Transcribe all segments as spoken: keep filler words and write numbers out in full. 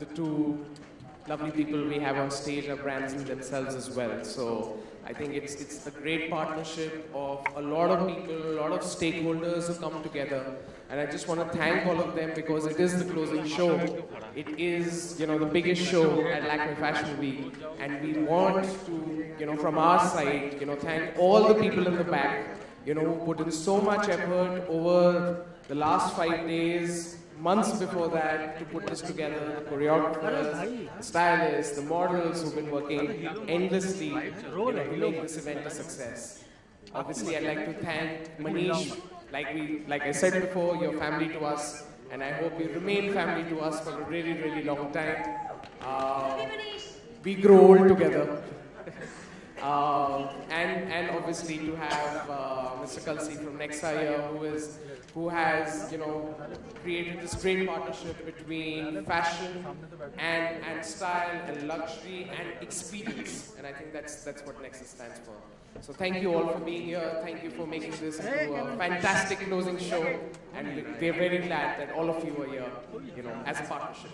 the two lovely people we have on stage are brands in themselves as well. So I think it's, it's a great partnership of a lot of people, a lot of stakeholders who come together. And I just want to thank all of them because it is the closing show. It is, you know, the biggest show at Lakme Fashion Week. And we want to, you know, from our side, you know, thank all the people in the back, you know, who put in so much effort over the last five days, months before that, to put this together, the choreographers, the stylists, the models who've been working endlessly, you know, to make this event a success. Obviously, I'd like to thank Manish. Like we, like I said before, you're family to us, and I hope you remain family to us for a really, really long time. Uh, we grow old together. Uh, and, and obviously to have uh, Mister Kalsi from Nexa here, who is, who has, you know, created this great partnership between fashion and, and style and luxury and experience. And I think that's, that's what Nexa stands for. So thank you all for being here. Thank you for making this into a fantastic closing show. And we're very glad that all of you are here, you know, as a partnership.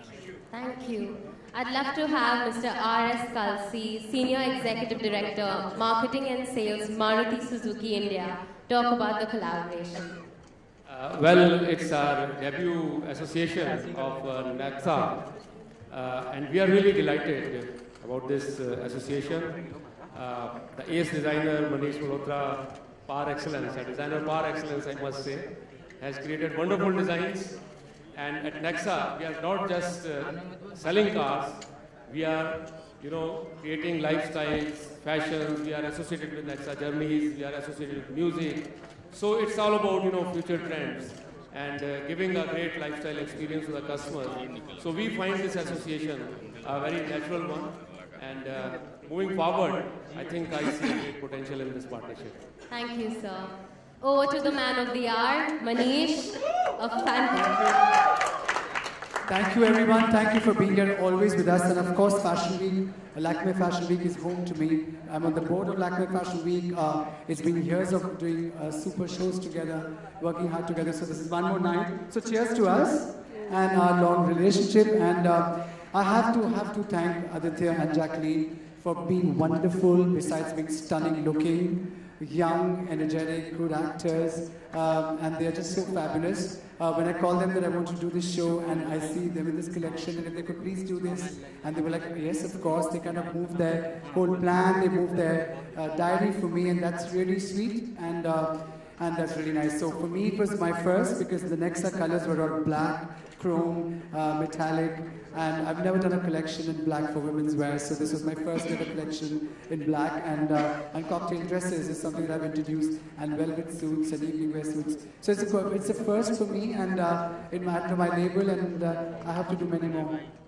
Thank you. I'd love to have Mister R S Kalsi, Senior Executive Director, Marketing and Sales, Maruti Suzuki India, talk about the collaboration. Uh, well, it's our debut association of uh, Nexa, uh, and we are really delighted about this uh, association. Uh, the ace designer, Manish Malhotra, par excellence, a designer par excellence, I must say, has created wonderful designs. And at Nexa, we are not just uh, selling cars, we are, you know, creating lifestyles, fashions, we are associated with Nexa journeys, we are associated with music. So it's all about, you know, future trends and uh, giving a great lifestyle experience to the customer. So we find this association a very natural one. And uh, moving forward, I think I see great potential in this partnership. Thank you, sir. Over to the man of the hour, Manish, a fantastic. Thank you, everyone. Thank you for being here always with us. And of course, Fashion Week, Lakme Fashion Week is home to me. I'm on the board of Lakme Fashion Week. Uh, it's been years of doing uh, super shows together, working hard together. So this is one more night. So cheers to us and our long relationship. And uh, I have to have to thank Aditya and Jacqueline for being wonderful, besides being stunning looking, young, energetic, good actors, um, and they're just so fabulous. Uh, when I call them that I want to do this show and I see them in this collection and if they could please do this, and they were like, yes, of course, they kind of moved their whole plan, they moved their uh, diary for me, and that's really sweet, and uh, and that's really nice. So for me, it was my first, because the Nexa colors were all black, chrome, uh, metallic, and I've never done a collection in black for women's wear, so this was my first ever collection in black, and, uh, and cocktail dresses is something that I've introduced, and velvet suits and evening wear suits. So it's a, it's a first for me, and uh, it mattered to my label, and uh, I have to do many more.